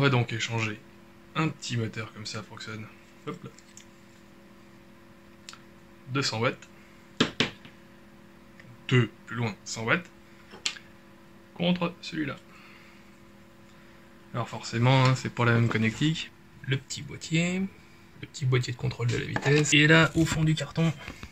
va donc échanger un petit moteur comme ça fonctionne. Hop là. 200 watts. 2 plus loin 100 watts. Contre celui-là. Alors forcément, hein, c'est pas la même connectique. Le petit boîtier de contrôle de la vitesse. Et là, au fond du carton,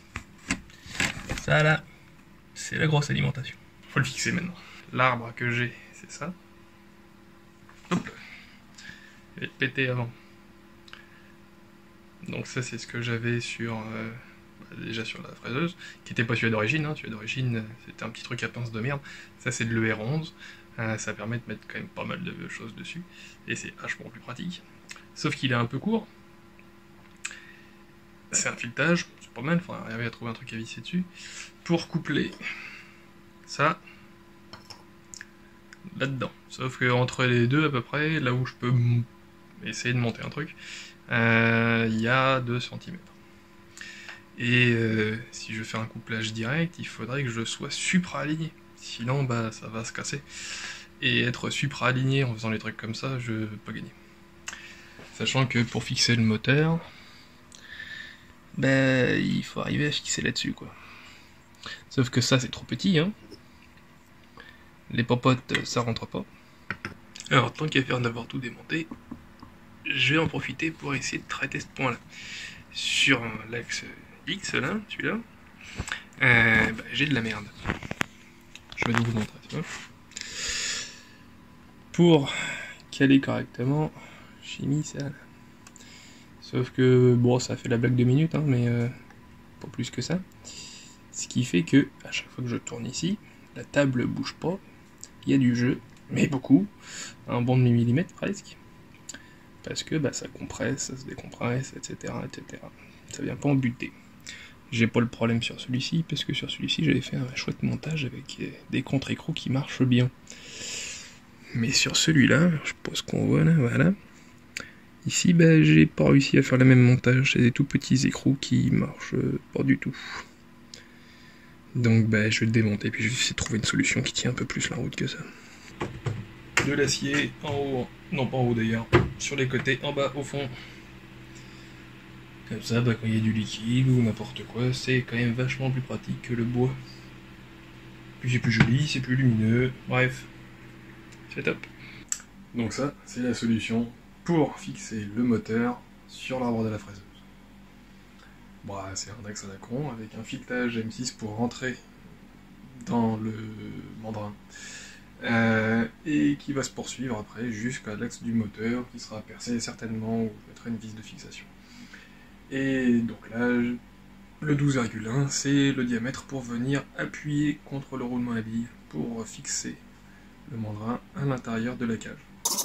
ça là, c'est la grosse alimentation. Faut le fixer maintenant. L'arbre que j'ai, c'est ça. Hop. Il va être pété avant. Donc ça, c'est ce que j'avais sur... déjà sur la fraiseuse, qui n'était pas celui d'origine, hein. Celui d'origine, c'était un petit truc à pince de merde. Ça, c'est de l'ER11. Ça permet de mettre quand même pas mal de choses dessus. Et c'est vachement plus pratique. Sauf qu'il est un peu court. C'est un filetage, c'est pas mal, il faudra arriver à trouver un truc à visser dessus. Pour coupler ça là-dedans. Sauf que entre les deux à peu près, là où je peux essayer de monter un truc, il y a 2 cm. Et si je fais un couplage direct, il faudrait que je sois supra-aligné. Sinon, bah, ça va se casser. Et être supra-aligné en faisant les trucs comme ça, je peux pas gagner. Sachant que pour fixer le moteur, bah, il faut arriver à fixer là-dessus, quoi. Sauf que ça, c'est trop petit, hein. Les popotes, ça rentre pas. Alors, tant qu'à faire d'avoir tout démonté, je vais en profiter pour essayer de traiter ce point-là. Sur l'axe X, là, celui-là, bah, j'ai de la merde. Je vais vous montrer, tu vois. Pour caler correctement, j'ai mis ça là. Sauf que, bon, ça fait la blague de minutes, hein, mais pas plus que ça. Ce qui fait que, à chaque fois que je tourne ici, la table bouge pas, il y a du jeu, mais beaucoup, un bon demi-millimètre presque, parce que bah, ça compresse, ça se décompresse, etc., etc. Ça vient pas en buter. J'ai pas le problème sur celui-ci, parce que sur celui-ci, j'avais fait un chouette montage avec des contre-écrous qui marchent bien. Mais sur celui-là, je pense qu'on voit là, voilà. Ici, bah, j'ai pas réussi à faire le même montage, c'est des tout petits écrous qui marchent pas du tout. Donc bah, je vais le démonter, puis je vais essayer de trouver une solution qui tient un peu plus la route que ça. De l'acier en haut, non pas en haut d'ailleurs, sur les côtés, en bas, au fond. Comme ça, bah, quand il y a du liquide ou n'importe quoi, c'est quand même vachement plus pratique que le bois. Puis c'est plus joli, c'est plus lumineux, bref, c'est top. Donc ça, c'est la solution pour fixer le moteur sur l'arbre de la fraiseuse. Bon, c'est un axe à la con, avec un filetage M6 pour rentrer dans le mandrin. Et qui va se poursuivre après jusqu'à l'axe du moteur, qui sera percé certainement, où je mettrai une vis de fixation. Et donc là, le 12,1, c'est le diamètre pour venir appuyer contre le roulement à billes, pour fixer le mandrin à l'intérieur de la cage.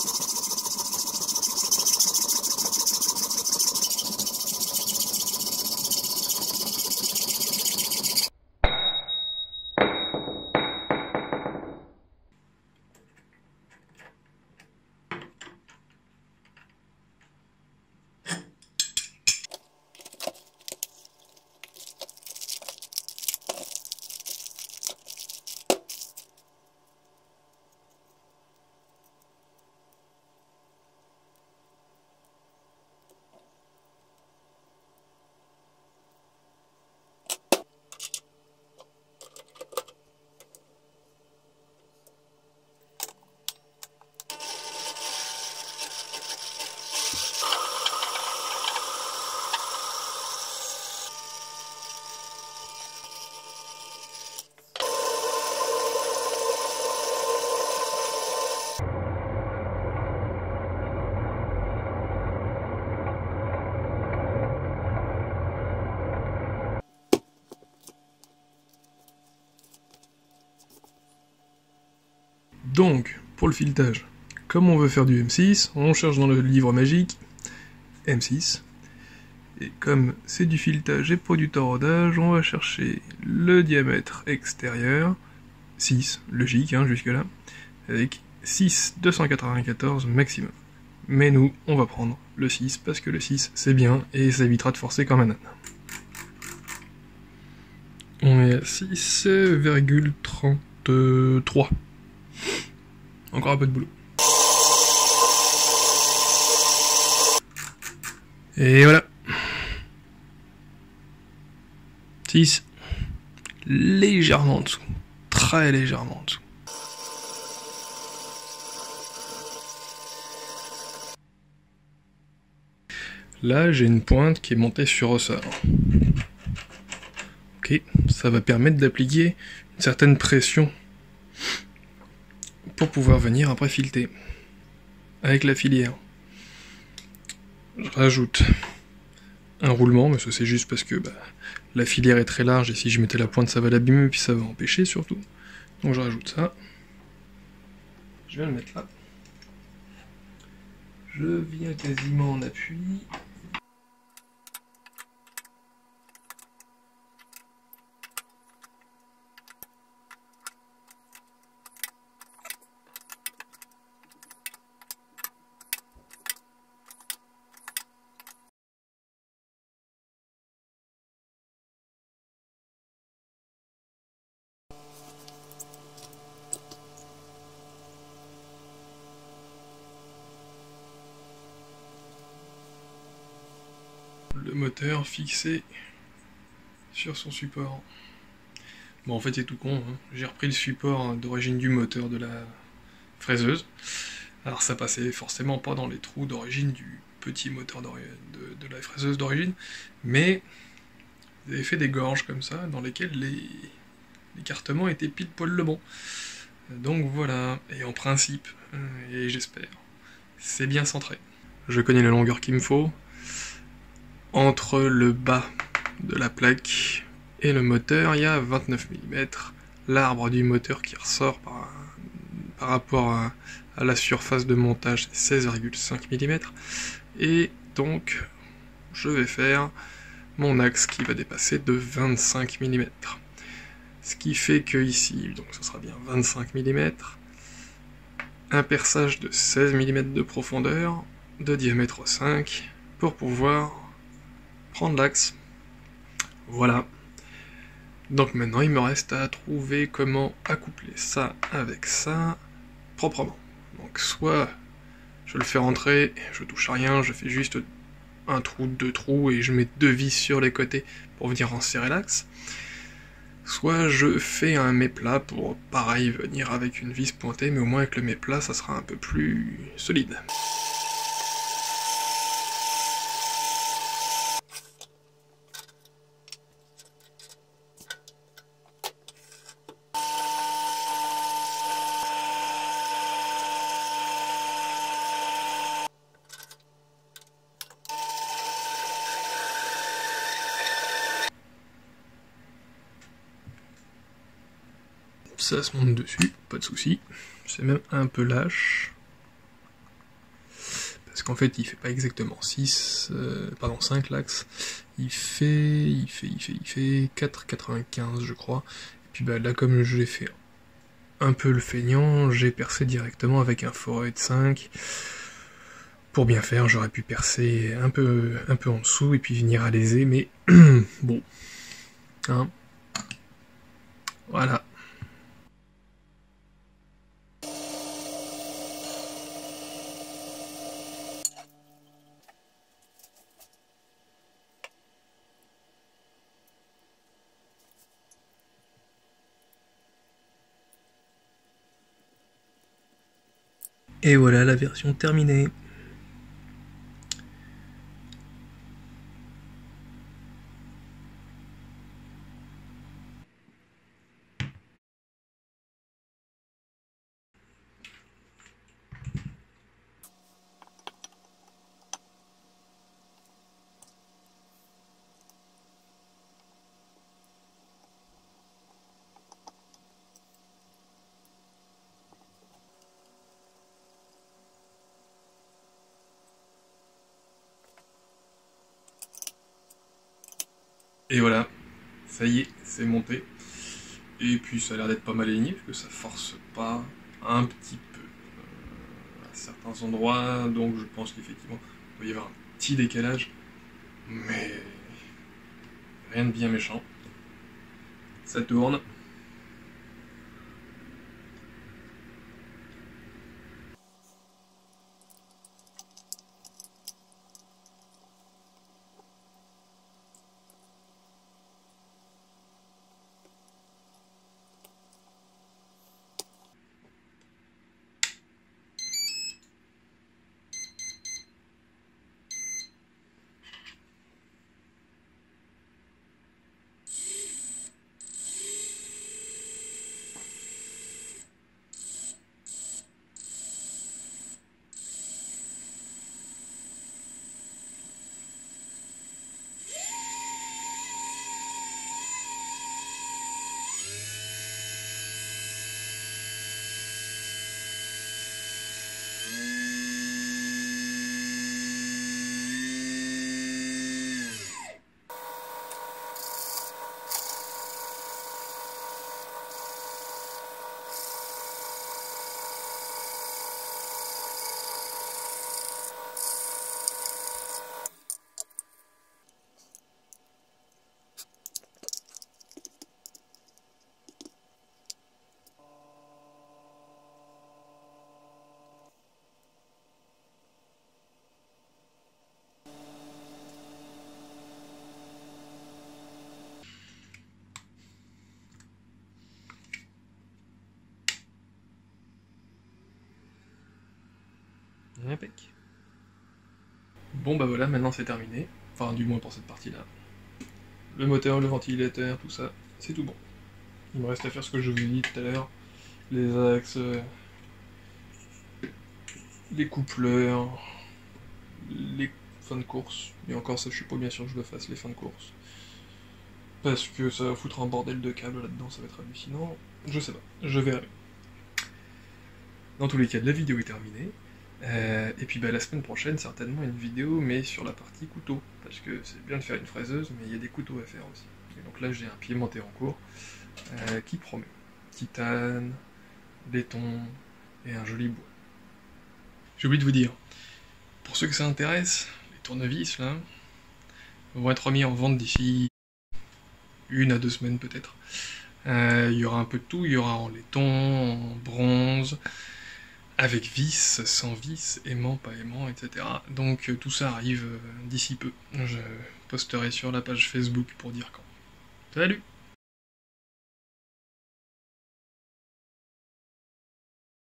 Donc, pour le filetage, comme on veut faire du M6, on cherche dans le livre magique M6. Et comme c'est du filetage et pas du taraudage, on va chercher le diamètre extérieur, 6, logique hein, jusque-là, avec 6 294 maximum. Mais nous, on va prendre le 6, parce que le 6 c'est bien, et ça évitera de forcer comme un âne. On est à 6,33. Encore un peu de boulot. Et voilà. 6. Légèrement en dessous. Très légèrement en dessous. Là, j'ai une pointe qui est montée sur ressort. Ok, ça va permettre d'appliquer une certaine pression pour pouvoir venir après fileter avec la filière. Je rajoute un roulement, mais ça c'est juste parce que la filière est très large et si je mettais la pointe ça va l'abîmer puis ça va empêcher surtout. Donc je rajoute ça. Je viens le mettre là. Je viens quasiment en appui. Le moteur fixé sur son support. Bon, en fait, c'est tout con, hein. J'ai repris le support d'origine du moteur de la fraiseuse. Alors, ça passait forcément pas dans les trous d'origine du petit moteur de la fraiseuse d'origine, mais ils avaient fait des gorges comme ça, dans lesquelles l'écartement était pile poil le bon. Donc voilà, et en principe, et j'espère, c'est bien centré. Je connais la longueur qu'il me faut. Entre le bas de la plaque et le moteur, il y a 29 mm. L'arbre du moteur qui ressort par rapport à la surface de montage, c'est 16,5 mm. Et donc, je vais faire mon axe qui va dépasser de 25 mm. Ce qui fait que ici, donc ce sera bien 25 mm, un perçage de 16 mm de profondeur, de diamètre 5, pour pouvoir prendre l'axe. Voilà. Donc maintenant, il me reste à trouver comment accoupler ça avec ça proprement. Donc soit je le fais rentrer, je touche à rien, je fais juste un trou, deux trous et je mets deux vis sur les côtés pour venir enserrer l'axe. Soit je fais un méplat pour, pareil, venir avec une vis pointée, mais au moins avec le méplat, ça sera un peu plus solide. Ça se monte dessus, pas de souci. C'est même un peu lâche. Parce qu'en fait, il fait pas exactement 5 l'axe. Il fait 4,95 je crois. Et puis là, comme j'ai fait un peu le feignant, j'ai percé directement avec un forêt de 5. Pour bien faire, j'aurais pu percer un peu en dessous et puis venir à léser, mais bon. Hein. Voilà. Et voilà la version terminée. Et voilà, ça y est, c'est monté. Et puis ça a l'air d'être pas mal aligné, parce que ça force pas un petit peu à certains endroits, donc je pense qu'effectivement, il doit y avoir un petit décalage, mais rien de bien méchant. Ça tourne. Impec. Bon bah voilà, maintenant c'est terminé. Enfin, du moins pour cette partie-là. Le moteur, le ventilateur, tout ça, c'est tout bon. Il me reste à faire ce que je vous ai dit tout à l'heure. Les axes, les coupleurs, les fins de course. Et encore ça, je suis pas bien sûr que je le fasse, les fins de course. Parce que ça va foutre un bordel de câbles là-dedans, ça va être hallucinant. Je sais pas, je verrai. Dans tous les cas, la vidéo est terminée. Et puis bah, la semaine prochaine, certainement une vidéo, mais sur la partie couteau. Parce que c'est bien de faire une fraiseuse, mais il y a des couteaux à faire aussi. Et donc là, j'ai un piémontais en cours qui promet. Titane, laiton et un joli bois. J'ai oublié de vous dire, pour ceux que ça intéresse, les tournevis là vont être mis en vente d'ici 1 à 2 semaines peut-être. Il y aura un peu de tout, il y aura en laiton, en bronze, avec vis, sans vis, aimant, pas aimant, etc. Donc tout ça arrive d'ici peu. Je posterai sur la page Facebook pour dire quand. Salut!